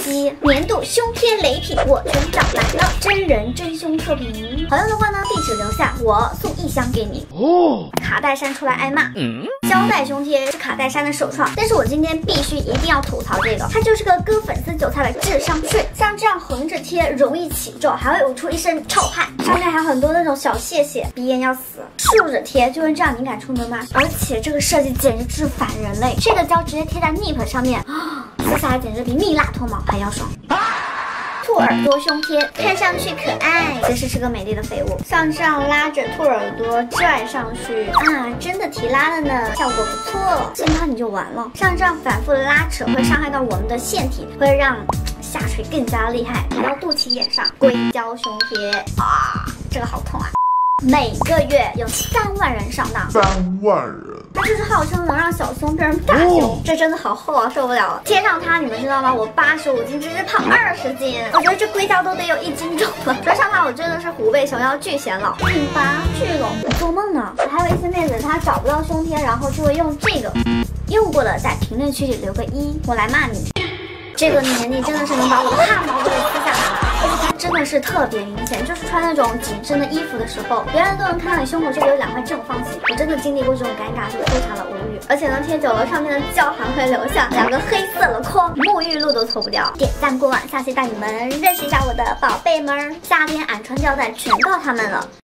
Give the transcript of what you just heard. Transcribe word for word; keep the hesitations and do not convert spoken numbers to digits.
击年度胸贴雷品，我全找来了，真人真胸测评。好用的话呢，地址留下，我送一箱给你。哦，卡戴珊出来挨骂。嗯，胶带胸贴是卡戴珊的首创，但是我今天必须一定要吐槽这个，它就是个割粉丝韭菜的智商税。像这样横着贴容易起皱，还会捂出一身臭汗，上面还有很多那种小屑屑，鼻炎要死。竖着贴就会这样，你敢出门吗？而且这个设计简直是反人类，这个胶直接贴在 nip 上面，啊，撕下来简直比蜜蜡脱毛还要爽。兔耳朵胸贴看上去可爱，其实是个美丽的废物。向上拉着兔耳朵拽上去啊，真的提拉了呢，效果不错。信它你就完了。像这样反复的拉扯会伤害到我们的腺体，会让下垂更加厉害。提到肚脐眼上，硅胶胸贴啊，这个好痛啊！每个月有三万人上当， 三万人， 它就是号称能让小胸变成大胸，哦、这真的好厚啊，受不了了。贴上它，你们知道吗？我八十五斤，直接胖二十斤，我觉得这硅胶都得有一斤重了。穿上它，我真的是虎背熊腰巨显老，挺拔巨隆。我做梦呢！还有一些妹子她找不到胸贴，然后就会用这个，用过的在评论区里留个一，我来骂你。这个年纪真的是能把我的汗毛都给撕下来了。而且它真的是特别明显，就是穿那种紧身的衣服的时候，别人都能看到你胸口这里有两块正方形。我真的经历过这种尴尬，就非常的无语。而且呢，贴久了上面的胶还会留下两个黑色的框，沐浴露都搓不掉。点赞过万，下期带你们认识一下我的宝贝们。夏天俺穿胶带全靠他们了。